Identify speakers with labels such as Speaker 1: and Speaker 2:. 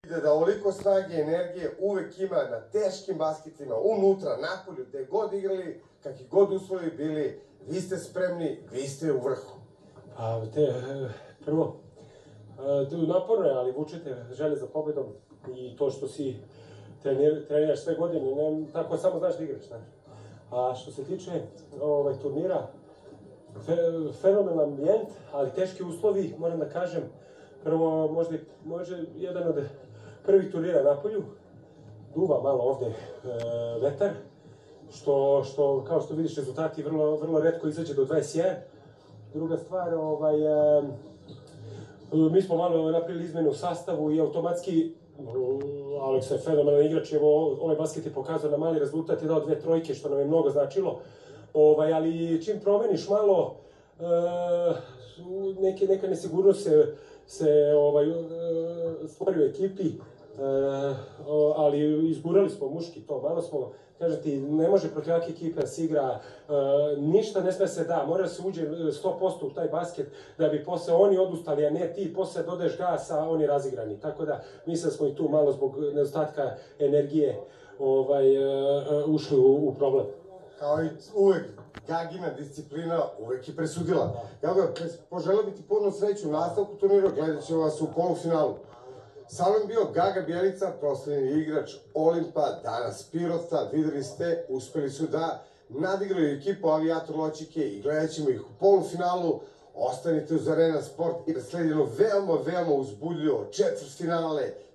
Speaker 1: Da ovoliko snage i energije uvek ima na teškim basketima, unutra, napolju, gde god igrali, kakvi god uslovi bili, vi ste spremni, vi ste u vrhu.
Speaker 2: Prvo, naporno je, ali vučete želje za pobedom i to što si treniraš sve godine, tako samo znaš da igraš, znaš. A što se tiče turnira, fenomenalan ambijent, ali teški uslovi, moram da kažem, prvo možda jedan od prvih turnira napolju, duva malo ovde vetar, što kao što vidiš rezultati vrlo retko izađe do 21. Druga stvar, mi smo malo napravili izmenu u sastavu i automatski Aleksa je fenomenalan igrač, evo ovaj basket je pokazao na mali rezultat, je dao 2 trojke, što nam je mnogo značilo, ali čim promeniš malo, neka nesigurnost se stvori u ekipi, ali izgurali smo muški to, malo smo, kažem ti, ne može protiv jake ekipe da se igra, ništa ne sme se da, mora se uđe 100% u taj basket da bi posle oni odustali, a ne ti posle dodaješ gas, a oni razigrani, tako da mislim da smo i tu malo zbog nedostatka energije ušli u problem.
Speaker 1: Kao i uvek, Gagina disciplina uvek je presudila. Gaga, poželeo bi ti puno sreću u nastavku turnira, gledat ćemo vas u polufinalu. Sa mnom bio Gaga Bjelica, proslavljeni igrač Olimpa, danas Pirota, videli ste, uspeli su da nadigraju ekipu Avijator Loćike i gledat ćemo ih u polufinalu. Ostanite uz Arena Sport i da sledi jedno veoma uzbudljivo četvrtfinale